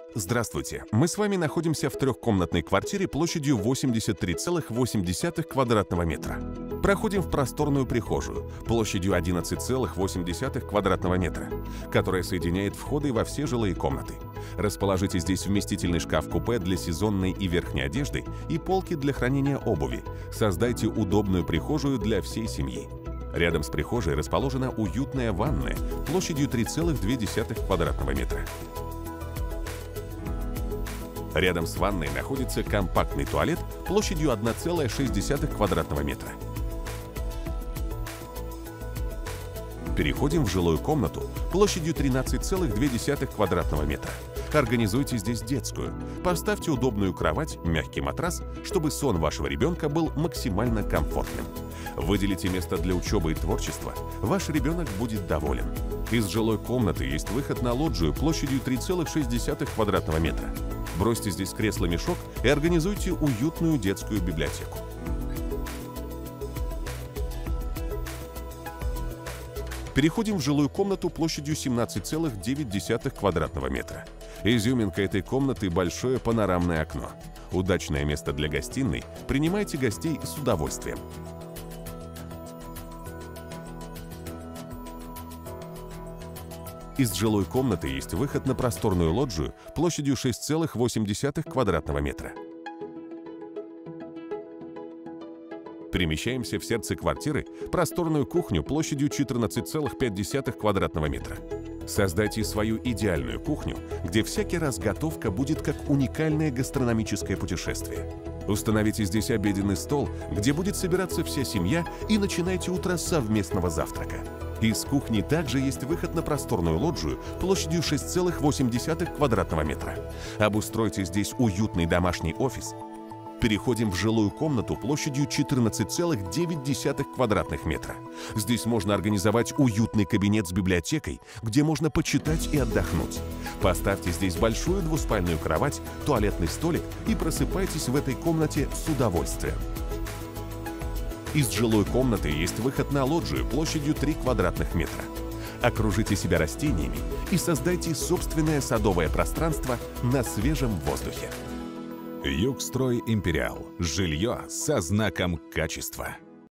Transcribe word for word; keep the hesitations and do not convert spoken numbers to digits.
Здравствуйте! Мы с вами находимся в трехкомнатной квартире площадью восемьдесят три целых восемь десятых квадратного метра. Проходим в просторную прихожую площадью одиннадцать целых восемь десятых квадратного метра, которая соединяет входы во все жилые комнаты. Расположите здесь вместительный шкаф-купе для сезонной и верхней одежды и полки для хранения обуви. Создайте удобную прихожую для всей семьи. Рядом с прихожей расположена уютная ванная площадью три целых две десятых квадратного метра. Рядом с ванной находится компактный туалет площадью одна целая шесть десятых квадратного метра. Переходим в жилую комнату площадью тринадцать целых две десятых квадратного метра. Организуйте здесь детскую. Поставьте удобную кровать, мягкий матрас, чтобы сон вашего ребенка был максимально комфортным. Выделите место для учебы и творчества. Ваш ребенок будет доволен. Из жилой комнаты есть выход на лоджию площадью три целых шесть десятых квадратного метра. Бросьте здесь кресло-мешок и организуйте уютную детскую библиотеку. Переходим в жилую комнату площадью семнадцать целых девять десятых квадратного метра. Изюминка этой комнаты – большое панорамное окно. Удачное место для гостиной. Принимайте гостей с удовольствием. Из жилой комнаты есть выход на просторную лоджию площадью шесть целых восемь десятых квадратного метра. Перемещаемся в сердце квартиры, просторную кухню площадью четырнадцать целых пять десятых квадратного метра. Создайте свою идеальную кухню, где всякий раз готовка будет как уникальное гастрономическое путешествие. Установите здесь обеденный стол, где будет собираться вся семья, и начинайте утро с совместного завтрака. Из кухни также есть выход на просторную лоджию площадью шесть целых восемь десятых квадратного метра. Обустройте здесь уютный домашний офис. Переходим в жилую комнату площадью четырнадцать целых девять десятых квадратных метра. Здесь можно организовать уютный кабинет с библиотекой, где можно почитать и отдохнуть. Поставьте здесь большую двуспальную кровать, туалетный столик и просыпайтесь в этой комнате с удовольствием. Из жилой комнаты есть выход на лоджию площадью три квадратных метра. Окружите себя растениями и создайте собственное садовое пространство на свежем воздухе. Югстрой Империал. Жилье со знаком качества.